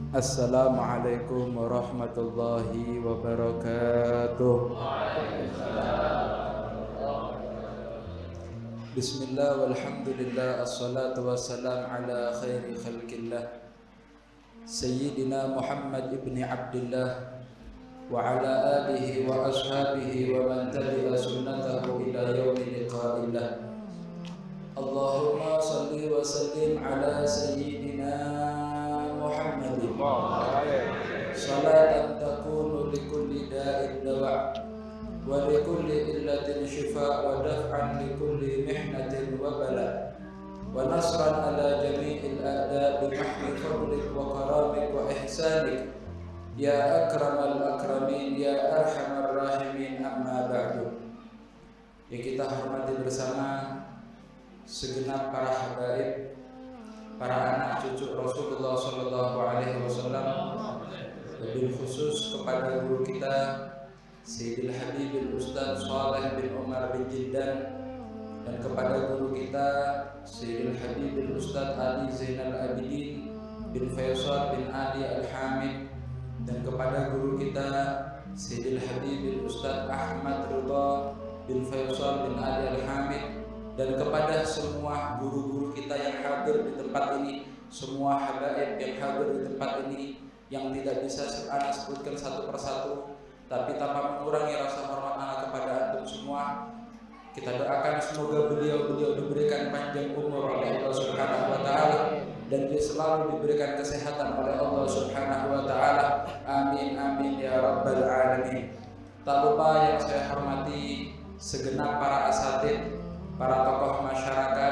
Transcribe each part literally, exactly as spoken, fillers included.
Assalamualaikum warahmatullahi wabarakatuh. Bismillah walhamdulillah, assalatu wassalam ala khairi khalqillah Sayyidina Muhammad ibni Abdillah wa ala alihi wa ashabihi wa man tabi'a sunnatahu ila yaumi liqa'illah. Allahumma salli wa sallim ala Sayyidina Muhammadin salatan takunu likulli da'in dawa' wa likulli illatin shifa' wa daf'an likulli mihnatin wa bala' wa nasran ala jami'il a'da' bimahmi fadlik wa karamik wa ihsanik ya akramal akramin ya arhamar rahimin, amma ba'du. Yang kita hormati bersama segenap para habaib, para anak cucu Rasulullah Sallallahu Alaihi Wasallam, lebih khusus kepada guru kita Sayyidil Habib Ustaz Saleh bin Umar bin Jiddan, dan kepada guru kita Sayyidil Habib Ustaz Ali Zainal Abidin bin Faisal bin Ali Al-Hamid, dan kepada guru kita Sayyidil Habib Ustaz Ahmad Ridha bin Faisal bin Ali Al-Hamid, dan kepada semua guru-guru kita yang hadir di tempat ini, semua habaib yang hadir di tempat ini, yang tidak bisa ana sebutkan satu persatu, tapi tanpa mengurangi rasa hormat ana kepada antum semua. Kita doakan semoga beliau-beliau diberikan panjang umur oleh Allah Subhanahu wa taala, dan dia selalu diberikan kesehatan oleh Allah Subhanahu wa taala. Amin amin ya rabbal alamin. Tak lupa yang saya hormati segenap para asatidz, para tokoh masyarakat,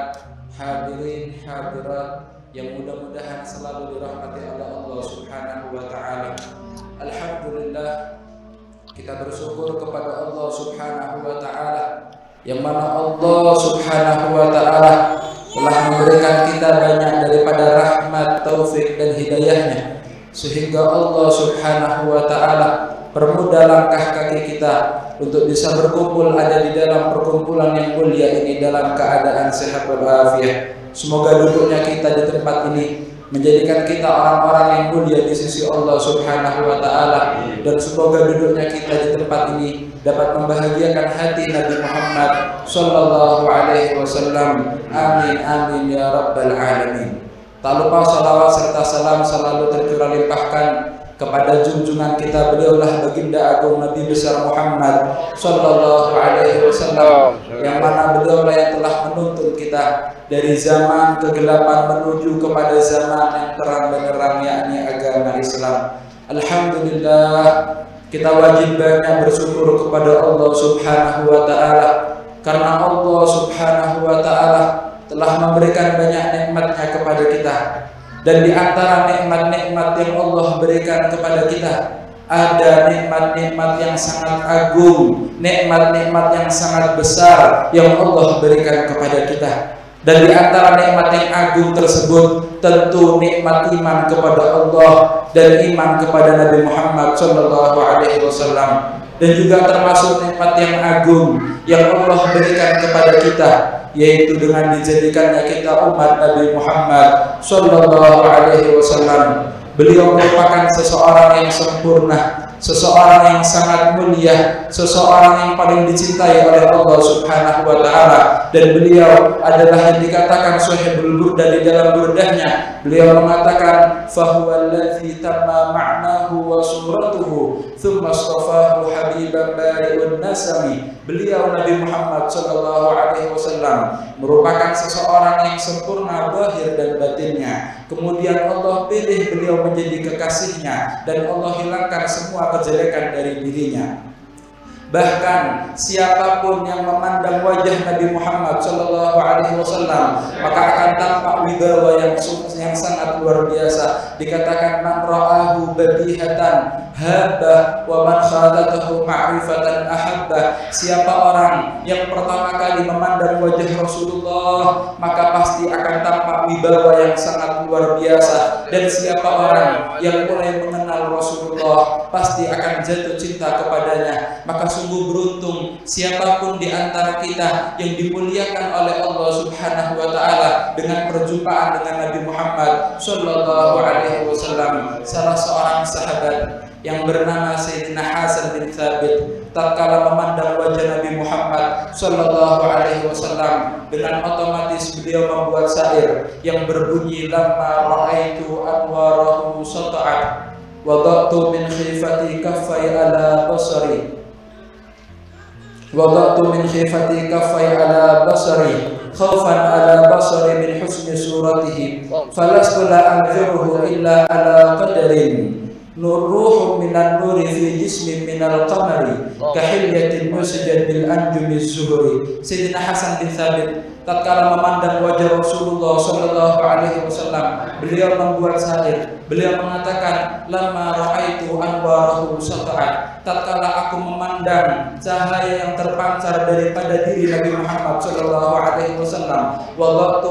hadirin hadirat yang mudah-mudahan selalu dirahmati oleh Allah Subhanahu wa taala. Alhamdulillah, kita bersyukur kepada Allah Subhanahu wa taala yang mana Allah Subhanahu wa taala telah memberikan kita banyak daripada rahmat, taufik dan hidayahnya, sehingga Allah Subhanahu wa taala permudah langkah kaki kita untuk bisa berkumpul ada di dalam perkumpulan yang mulia ini dalam keadaan sehat walafiat. Semoga duduknya kita di tempat ini menjadikan kita orang-orang yang mulia di sisi Allah Subhanahu wa taala, dan semoga duduknya kita di tempat ini dapat membahagiakan hati Nabi Muhammad sallallahu alaihi wasallam. Amin amin ya rabbal alamin. Tak lupa salawat serta salam selalu tercurah limpahkan kepada junjungan kita, beliaulah baginda agung Nabi besar Muhammad sallallahu alaihi wasallam, yang mana beliaulah yang telah menuntun kita dari zaman kegelapan menuju kepada zaman yang terang benderang, yakni agama Islam. Alhamdulillah, kita wajib banyak bersyukur kepada Allah Subhanahu wa taala, karena Allah Subhanahu wa taala telah memberikan banyak nikmatnya kepada kita. Dan di antara nikmat-nikmat yang Allah berikan kepada kita, ada nikmat-nikmat yang sangat agung, nikmat-nikmat yang sangat besar yang Allah berikan kepada kita. Dan di antara nikmat yang agung tersebut tentu nikmat iman kepada Allah dan iman kepada Nabi Muhammad sallallahu alaihi wasallam. Dan juga termasuk nikmat yang agung yang Allah berikan kepada kita, yaitu dengan dijadikannya kita umat Nabi Muhammad sallallahu alaihi wasallam. Beliau merupakan seseorang yang sempurna, seseorang yang sangat mulia, seseorang yang paling dicintai oleh Allah Subhanahu wa taala, dan beliau adalah yang dikatakan sahibul burda di dalam burdahnya. Beliau mengatakan fahuwa allazi tamma ma'nahu wa suratuhu thumma astafahu habiban bari'un nasami. Beliau Nabi Muhammad sallallahu alaihi wasallam merupakan seseorang yang sempurna zahir dan batinnya. Kemudian Allah pilih beliau menjadi kekasihnya, dan Allah hilangkan semua kejelekan dari dirinya. Bahkan siapapun yang memandang wajah Nabi Muhammad sallallahu alaihi wasallam maka akan tampak wibawa yang yang sangat luar biasa. Dikatakan man ra'ahu badihatan habba wa man khalatahu ma'rifatan ahabba. Siapa orang yang pertama kali memandang wajah Rasulullah maka pasti akan tampak wibawa yang sangat luar biasa, dan siapa orang yang mulai mengenal Rasulullah pasti akan jatuh cinta kepadanya. Maka sungguh beruntung siapapun di antara kita yang dimuliakan oleh Allah Subhanahu wa taala dengan perjumpaan dengan Nabi Muhammad Muhammad sallallahu alaihi wasallam salah seorang sahabat yang bernama Sayyidina Hasan bin Thabit tatkala memandang wajah Nabi Muhammad sallallahu alaihi wasallam, dengan otomatis beliau membuat syair yang berbunyi, lamma ra'aitu anwarahu sata'at wada'tu min khifati kaffai ala basari wada'tu min khifati kaffai ala basari khaufan ala basari min husni suratihi falastu la anziruhu illa ala qadarin nuruhum minan nuri fi jismin minal qamari kahilyatin musjad bil anjumi zuhuri. Sayyidina Hasan bin Thabit tatkala memandang wajah Rasulullah sallallahu alaihi wasallam, beliau membuat syair. Beliau mengatakan, lamma ra'aitu anwarahu sata'at, tatkala aku memandang cahaya yang terpancar daripada diri Nabi Muhammad sallallahu alaihi wasallam, wada'tu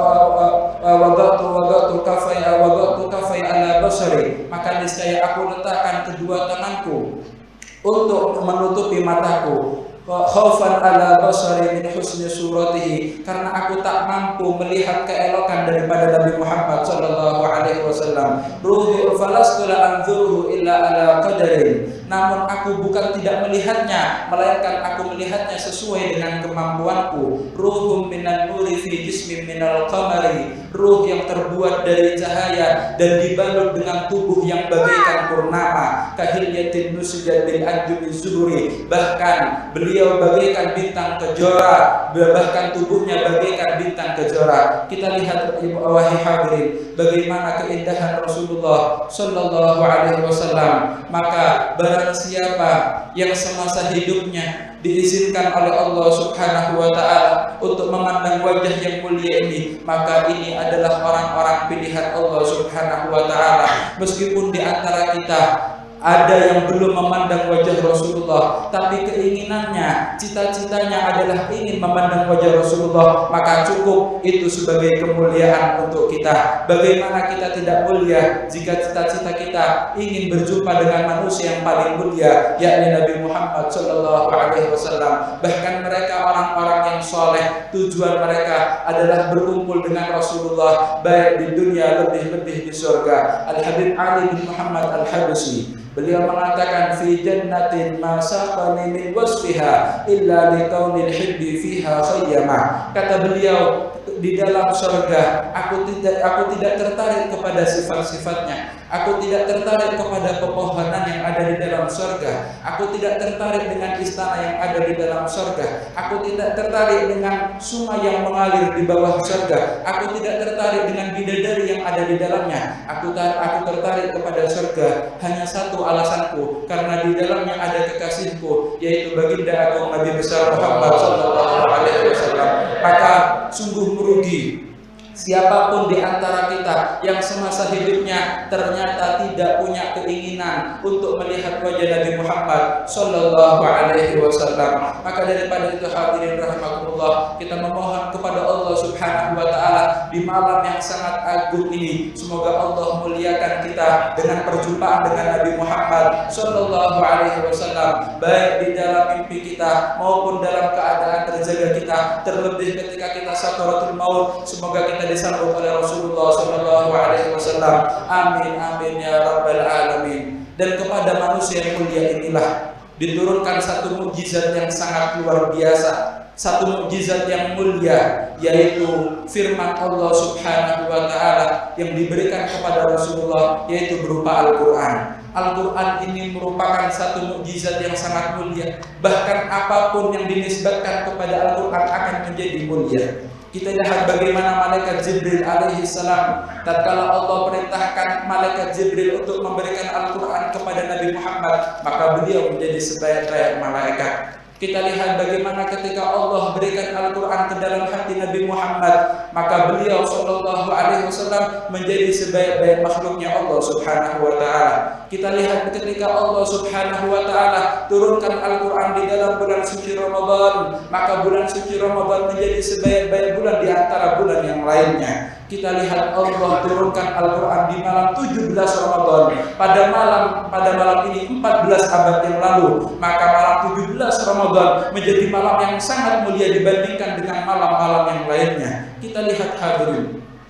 wada'tu wada'tu kafai wada'tu kafai ala basari, maka niscaya aku letakkan kedua tanganku untuk menutupi mataku, khaufan ala basari min husni suratihi, karena aku tak mampu melihat keelokan daripada Nabi Muhammad sallallahu alaihi wasallam. Ruhi falastu la anzuruhu illa ala qadarin, namun aku bukan tidak melihatnya, melainkan aku melihatnya sesuai dengan kemampuanku. Ruhum minan nuri fi jismin minal qamari, ruh yang terbuat dari cahaya dan dibalut dengan tubuh yang bagaikan purnama. Kahilyatin nusjad bil anjumi zuhuri, bahkan beliau bagaikan bintang kejora, bahkan tubuhnya bagaikan bintang kejora. Kita lihat wahai hadirin, bagaimana keindahan Rasulullah sallallahu alaihi wasallam. Maka barang siapa yang semasa hidupnya diizinkan oleh Allah Subhanahu wa taala untuk memandang wajah yang mulia ini, maka ini adalah orang-orang pilihan Allah Subhanahu wa taala. Meskipun di antara kita ada yang belum memandang wajah Rasulullah, tapi keinginannya, cita-citanya adalah ingin memandang wajah Rasulullah, maka cukup itu sebagai kemuliaan untuk kita. Bagaimana kita tidak mulia jika cita-cita kita ingin berjumpa dengan manusia yang paling mulia, yakni Nabi Muhammad sallallahu alaihi wasallam. Bahkan mereka orang-orang yang soleh, tujuan mereka adalah berkumpul dengan Rasulullah, baik di dunia lebih-lebih di surga. Al-Habib Ali bin Muhammad Al-Habsyi, beliau mengatakan, fi jannatin ma saqani min wasfiha illa likaunil hibbi fiha khayyama. Kata beliau, di dalam surga aku tidak aku tidak tertarik kepada sifat-sifatnya, aku tidak tertarik kepada pepohonan yang ada di dalam surga, aku tidak tertarik dengan istana yang ada di dalam surga, aku tidak tertarik dengan sungai yang mengalir di bawah surga, aku tidak tertarik dengan bidadari yang ada di dalamnya. Aku aku tertarik kepada surga hanya satu alasanku, karena di dalamnya ada kekasihku, yaitu baginda agung Nabi besar Muhammad sallallahu alaihi wasallam. Maka sungguh merugi siapapun di antara kita yang semasa hidupnya ternyata tidak punya keinginan untuk melihat wajah Nabi Muhammad sallallahu alaihi wasallam. Maka daripada itu hadirin rahimakumullah, kita memohon kepada Allah Subhanahu wa taala di malam yang sangat agung ini, semoga Allah muliakan kita dengan perjumpaan dengan Nabi Muhammad sallallahu alaihi wasallam, baik di dalam mimpi kita maupun dalam keadaan terjaga kita, terlebih ketika kita sakaratul maut, semoga kita disambut oleh Rasulullah sallallahu alaihi wasallam. Amin amin ya rabbal alamin. Dan kepada manusia yang mulia inilah diturunkan satu mukjizat yang sangat luar biasa, satu mukjizat yang mulia, yaitu firman Allah Subhanahu wa taala yang diberikan kepada Rasulullah, yaitu berupa Al-Qur'an. Al-Quran ini merupakan satu mukjizat yang sangat mulia. Bahkan apapun yang dinisbatkan kepada Al-Quran akan menjadi mulia. Kita lihat bagaimana malaikat Jibril alaihi salam, tatkala Allah perintahkan malaikat Jibril untuk memberikan Al-Quran kepada Nabi Muhammad, maka beliau menjadi sebaik-baik malaikat. Kita lihat bagaimana ketika Allah berikan Al-Quran ke dalam hati Nabi Muhammad, maka beliau sallallahu alaihi wasallam menjadi sebaik-baik makhluknya Allah Subhanahu wa taala. Kita lihat ketika Allah Subhanahu wa taala turunkan Al-Quran di dalam bulan suci Ramadan, maka bulan suci Ramadan menjadi sebaik-baik bulan di antara bulan yang lainnya. Kita lihat Allah turunkan Al-Quran di malam tujuh belas Ramadan. Pada malam pada malam ini empat belas abad yang lalu, maka malam tujuh belas Ramadan menjadi malam yang sangat mulia dibandingkan dengan malam-malam yang lainnya. Kita lihat hadirin,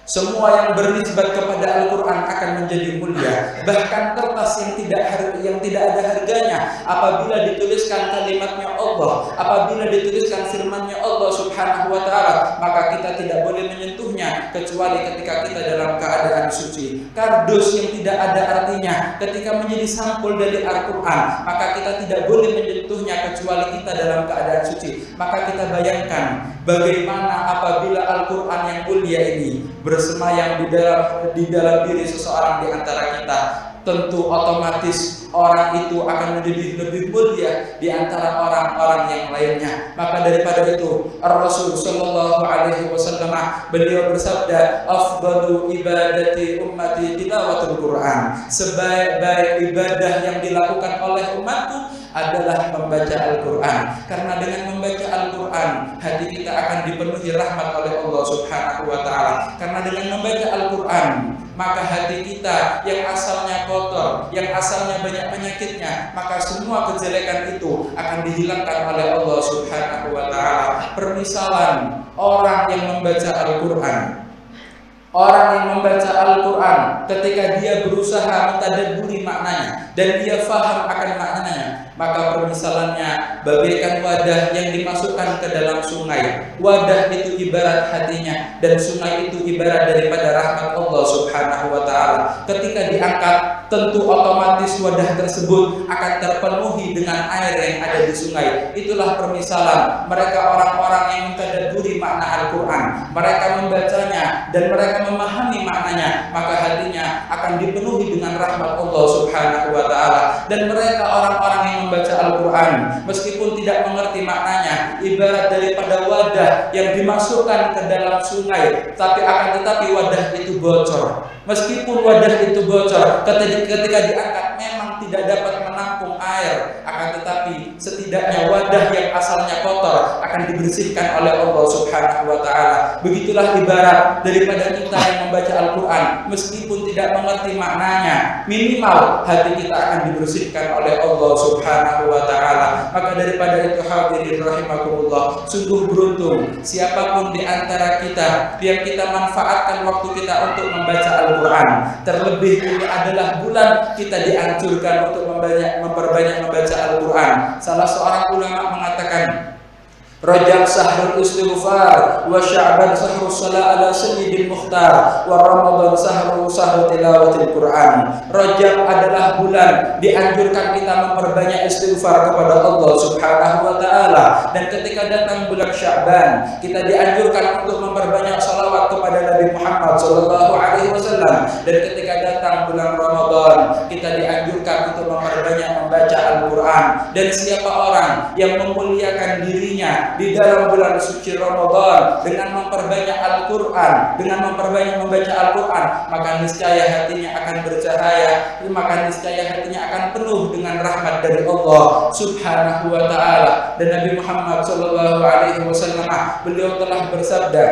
Semua yang bernisbat kepada Al-Quran akan menjadi mulia. Bahkan kertas yang tidak yang tidak ada harganya apabila dituliskan kalimatnya Allah, apabila dituliskan firman-Nya Allah Subhanahu wa taala, maka kita tidak boleh menyentuhnya kecuali ketika kita dalam keadaan suci. Kardus yang tidak ada artinya ketika menjadi sampul dari Al-Quran, maka kita tidak boleh menyentuhnya kecuali kita dalam keadaan suci. Maka kita bayangkan bagaimana apabila Al-Quran yang mulia ini bersemayam di dalam di dalam diri seseorang di antara kita, tentu otomatis orang itu akan menjadi lebih mulia di antara orang-orang yang lainnya. Maka daripada itu, Ar-Rasul sallallahu alaihi wasallam beliau bersabda, "Afdalu ibadati ummati tilawatul Quran." Sebaik-baik ibadah yang dilakukan oleh umatku adalah membaca Al-Quran. Karena dengan membaca Al-Quran, hati kita akan dipenuhi rahmat oleh Allah Subhanahu wa taala. Karena dengan membaca Al-Quran, maka hati kita yang asalnya kotor, yang asalnya banyak penyakitnya, maka semua kejelekan itu akan dihilangkan oleh Allah Subhanahu wa taala. Permisalan orang yang membaca Al-Quran, orang yang membaca Al-Quran ketika dia berusaha mentadabburi maknanya dan dia faham akan maknanya, maka permisalannya bagaikan wadah yang dimasukkan ke dalam sungai. Wadah itu ibarat hatinya dan sungai itu ibarat daripada rahmat Allah Subhanahu wa taala. Ketika diangkat, tentu otomatis wadah tersebut akan terpenuhi dengan air yang ada di sungai. Itulah permisalan mereka orang-orang yang mentadabburi makna Al-Quran. Mereka membacanya dan mereka memahami maknanya, maka hatinya akan dipenuhi dengan rahmat Allah Subhanahu wa taala. Dan mereka orang-orang yang membaca Al-Quran meskipun tidak mengerti maknanya, ibarat daripada wadah yang dimasukkan ke dalam sungai, tapi akan tetapi wadah itu bocor. Meskipun wadah itu bocor, ketika, ketika diangkat memang tidak dapat menampung air, akan tetapi setidaknya wadah yang asalnya kotor akan dibersihkan oleh Allah Subhanahu wa taala. Begitulah ibarat daripada kita yang membaca Al-Quran, meskipun tidak mengerti maknanya, minimal hati kita akan dibersihkan oleh Allah Subhanahu wa taala. Maka daripada itu, hadirin rahimakumullah, sungguh beruntung siapapun di antara kita yang kita manfaatkan waktu kita untuk membaca Al-Quran. Terlebih ini adalah bulan kita dianjurkan untuk membanyak, memperbanyak membaca Al-Quran. Salah seorang ulama mengatakan, Rajab sahrul istighfar, wa Sya'ban sahrul salat ala sayyidil mukhtar, wa Ramadan sahrul sahru tilawatil Quran. Rajab adalah bulan dianjurkan kita memperbanyak istighfar kepada Allah Subhanahu wa taala, dan ketika datang bulan Sya'ban kita dianjurkan untuk memperbanyak salawat kepada Nabi Muhammad sallallahu alaihi wasallam, dan ketika datang bulan Ramadan kita dianjurkan untuk memperbanyak membaca Al-Quran. Dan siapa orang yang memuliakan dirinya di dalam bulan suci Ramadan dengan memperbanyak Al-Quran, dengan memperbanyak membaca Al-Quran, maka niscaya hatinya akan bercahaya, maka niscaya hatinya akan penuh dengan rahmat dari Allah Subhanahu wa taala. Dan Nabi Muhammad sallallahu alaihi wasallam beliau telah bersabda,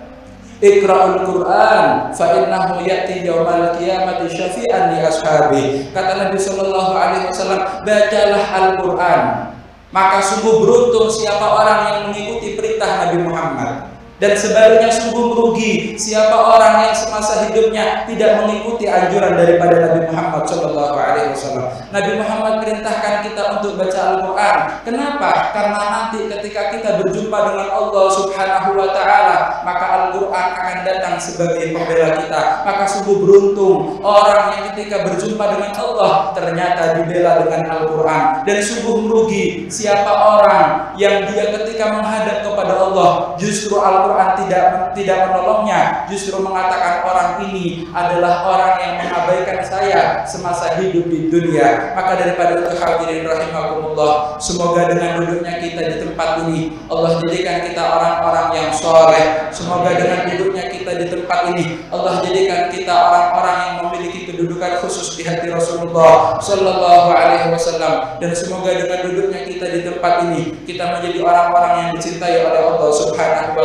Iqra'ul Quran fa innahu ya'ti yaumal qiyamati syafi'an li ashabi. Kata Nabi sallallahu alaihi wasallam, bacalah Al-Quran, maka sungguh beruntung siapa orang yang mengikuti perintah Nabi Muhammad. Dan sebaliknya sungguh merugi siapa orang yang semasa hidupnya tidak mengikuti anjuran daripada Nabi Muhammad shallallahu alaihi wasallam. Nabi Muhammad perintahkan kita untuk baca Al-Quran. Kenapa? Karena nanti ketika kita berjumpa dengan Allah Subhanahu wa taala, maka Al-Quran akan datang sebagai pembela kita. Maka sungguh beruntung orang yang ketika berjumpa dengan Allah ternyata dibela dengan Al-Quran. Dan sungguh merugi siapa orang yang dia ketika menghadap kepada Allah justru Al-Quran Al-Quran tidak tidak menolongnya, justru mengatakan orang ini adalah orang yang mengabaikan saya semasa hidup di dunia. Maka daripada itu, hadirin rahimakumullah, semoga dengan duduknya kita di tempat ini Allah jadikan kita orang-orang yang soleh. Semoga dengan duduknya kita di tempat ini Allah jadikan kita orang-orang yang memiliki kedudukan khusus di hati Rasulullah Sallallahu Alaihi Wasallam. Dan semoga dengan duduknya kita di tempat ini kita menjadi orang-orang yang dicintai oleh Allah Subhanahu Wa Taala.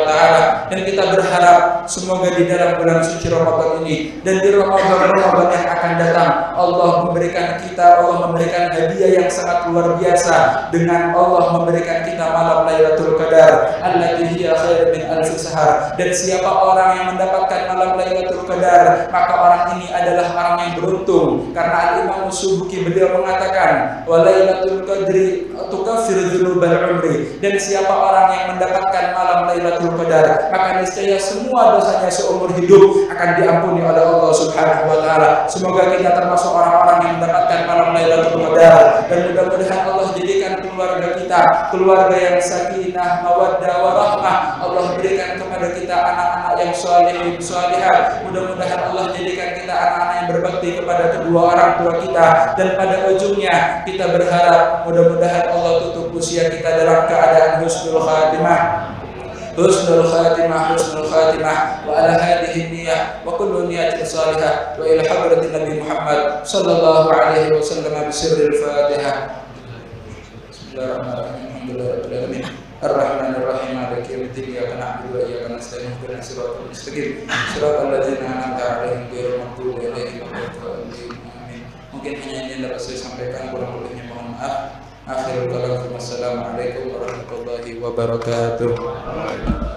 dan kita berharap semoga di dalam bulan suci Ramadan ini dan di Ramadan-Ramadan yang akan datang Allah memberikan kita, Allah memberikan hadiah yang sangat luar biasa dengan Allah memberikan kita malam Lailatul Qadar allati hiya khairun min alfi sahar. Dan siapa orang yang mendapatkan malam Lailatul Qadar, maka orang ini adalah orang yang beruntung, karena Al-Imam Subuki beliau mengatakan wa Lailatul Qadri tukaffiru dzunubal umri. Dan siapa orang yang mendapatkan malam Lailatul Qadar, maka niscaya semua dosanya seumur hidup akan diampuni oleh Allah Subhanahu wa taala. Semoga kita termasuk orang-orang yang mendapatkan malam Lailatul Qadar, dan mudah-mudahan Allah jadikan keluarga kita keluarga yang sakinah, mawaddah, warahmah. Allah berikan kepada kita anak-anak yang saleh, salihah. Mudah-mudahan Allah jadikan kita anak-anak yang berbakti kepada kedua orang tua kita, dan pada ujungnya kita berharap mudah-mudahan Allah tutup usia kita dalam keadaan husnul khatimah. Husnul khatimah, husnul khatimah wa ala hadhihi niyyah wa kullu niyyatin salihah wa ila hadratin Nabi Muhammad sallallahu alaihi wasallam bi sirril Fatihah. Bismillahirrahmanirrahim. Alhamdulillahirabbil alamin. Ar-Rahmanir Rahim. Maliki yaumiddin. Iyyaka na'budu wa iyyaka nasta'in. Ihdinas siratal mustaqim. Siratal ladzina an'amta 'alaihim ghairil maghdubi 'alaihim waladdallin. Amin. Mungkin hanya ini yang dapat saya sampaikan, kurang lebihnya mohon maaf. Akhirul kalam, wassalamualaikum warahmatullahi wabarakatuh.